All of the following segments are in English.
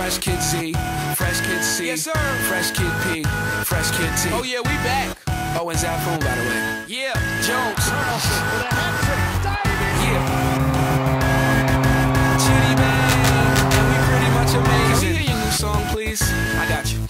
Fresh Kid Z, Fresh Kid C, Yes, sir. Fresh Kid P, Fresh Kid T. Oh yeah, we back. Oh, and Zafoon, by the way. Yeah, Jones. Karlsson with a hat trick, diving. Yeah. Chitty man, and we pretty much amazing. Can we hear your new song, please? I got you.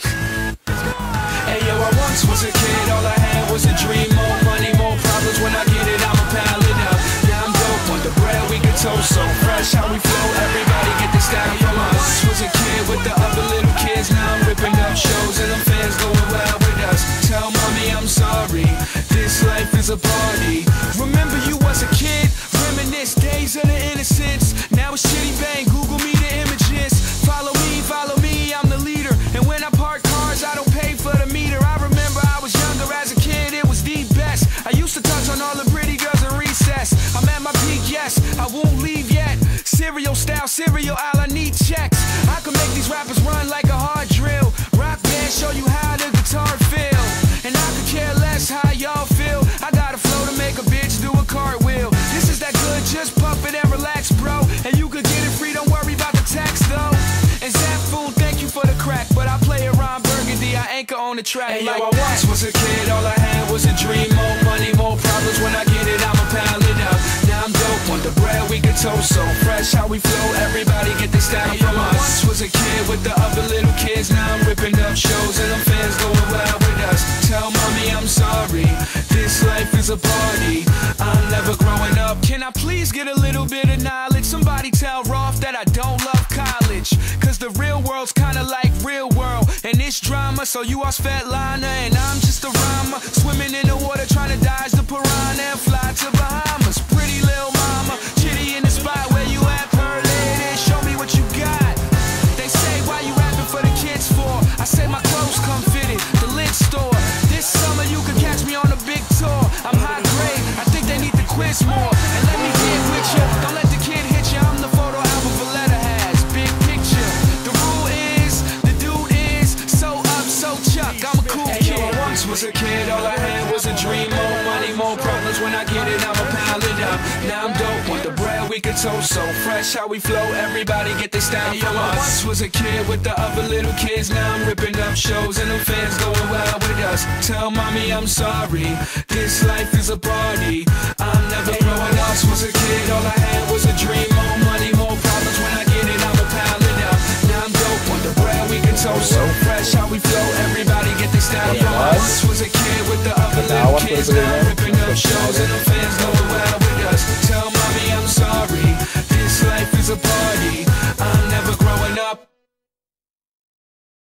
Hey yo, I once was a kid, all I had was a dream. More money, more problems. When I get it, I'ma pile it up. Now I'm dope on the bread, we can toast so fresh. How we flow, everybody get the style from us. Once was a kid with the other little kids. Now I'm ripping up shows and them fans going wild with us. Tell mommy I'm sorry, this life is a party. Remember you was a kid, reminisce days of the innocence. Now it's Chitty Bang, Google me the images. Follow me, I'm the leader. And when I park cars, I don't pay for the meter. I remember I was younger as a kid, it was the best. I used to touch on all the pretty girls in recess. I'm at my peak, yes, I won't leave yet. Cereal style, cereal aisle, I need checks. I can make these rappers run like a hard drill. Rock band, show you how the guitar feel. And I could care less how y'all feel. I got a flow to make a bitch do a cartwheel. This is that good, just pump it and relax, bro. And you could get it free, don't worry about the tax, though. And Zafoon, thank you for the crack, but I play around Burgundy, I anchor on the track. Hey, like yo, I once was a kid, all I had was a dream. More money, more problems. When I get it, I'ma pile it up. Now I'm dope on the bread, we can toast so fresh. How we flow, everybody get the style from us. Once was a kid with the other little kids. Now I'm ripping up shows and them fans going wild with us. Tell mommy I'm sorry, this life is a party. I'm never growing up. Can I please get a little bit of knowledge? Somebody tell Rolf that I don't love college, cause the real world's kinda like real world, and it's drama. So you are Svetlana and I'm just a rhymer, swimming in the water trying to dodge the piranha and fly to Bahamas. Pretty little mama, Chitty in the spot where you at, per lady. Show me what you got. They say why you rapping for the kids for? I say my clothes come fitted, the lid store. This summer you could catch me on a big tour. I'm high grade, I think they need to quiz more. And let me get with you, don't let the kid hit you. I'm the photo album Valletta has, big picture. The rule is, the dude is so up, so chuck. I'm a cool kid. I once was a kid, all I had was a dream. More money, more problems. When I get it, I'ma pile it up. Now I'm dope on the bread, we can toast so fresh. How we flow, everybody get their style from us. Once was a kid with the other little kids. Now I'm ripping up shows and them fans going wild with us. Tell mommy I'm sorry, this life is a party. I'm never growing up. Was a kid, all I had was a dream. More money, more problems. When I get it, I'ma pile it up. Now I'm dope on the bread, we can toast so fresh. How we flow, everybody get their style from us. Once was a kid with the other little kids. Now I'm ripping up shows and them fans going wild.